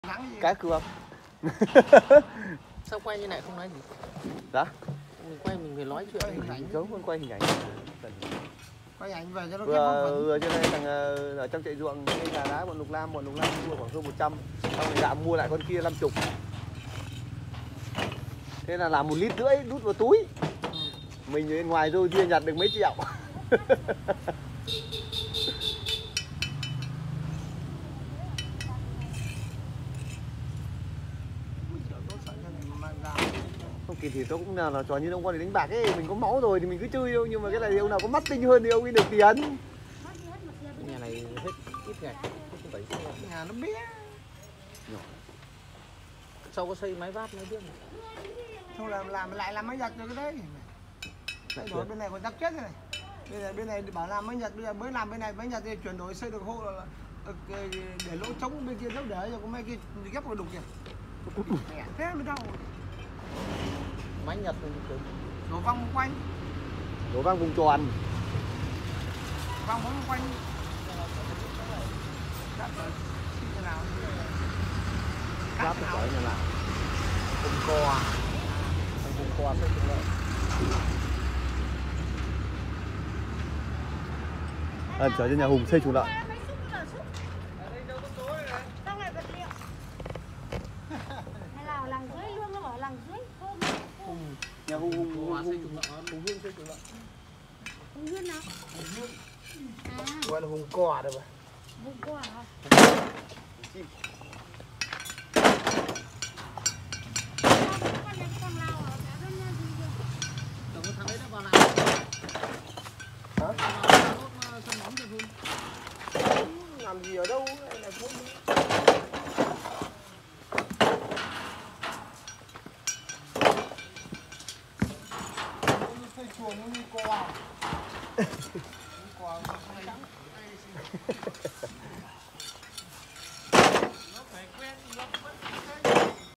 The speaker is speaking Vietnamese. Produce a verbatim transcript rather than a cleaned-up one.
Cá cược. Sao quay như này không nói gì? Đó. Mình quay mình phải nói chuyện. Hình ảnh giống con quay hình ảnh. Quay ảnh về cho nó vừa vừa trên đây thằng ở trong chạy ruộng cái gà đá bọn Lục Lam, bọn Lục Lam mua khoảng hơn một trăm, xong rồi dạ mua lại con kia năm chục. Thế là làm một lít rưỡi đút vào túi. Ừ. Mình ở bên ngoài rồi kia nhặt được mấy triệu. Không kịp thì tôi cũng là, là trò như ông con để đánh bạc ấy, mình có máu rồi thì mình cứ chơi đâu, nhưng mà cái này thì ông nào có mắt tinh hơn thì ông ấy được tiền. Nhà này hết ít ngày, bảy nhà nó bé. Sau có xây máy vát máy biết này. Xong làm làm lại làm máy giặt rồi cái đấy. Thay đổi bên này còn đắp chết rồi này. Bây giờ bên này bảo làm máy giặt, bây giờ mới làm bên này máy giặt thì chuyển đổi xây được hộ là để lỗ trống bên kia đâu để rồi có mấy kia ghép vào đục kìa. Thế mới đâu. Máy Nhật mình đổ văng quanh. Đổ văng vùng tròn. Văng vòng quanh. Giáp được khỏi nhà nào. Vùng cò. Vùng cò xây dựng lại. À, trở cho nhà Hùng xây chuồng lợn. Nhà Hùng Hùng Hùng Hùng Hùng Hương xây chuồng lợn. Hùng Hương nào? Hùng Hương. À. Gọi là Hùng cò được mà. Hùng cò hả? Chim. Thằng ấy đã vào làm. Hả? Sân bóng cho Hương. Làm gì ở đâu này là cũng xây chuồng nó như cò. Cò trắng.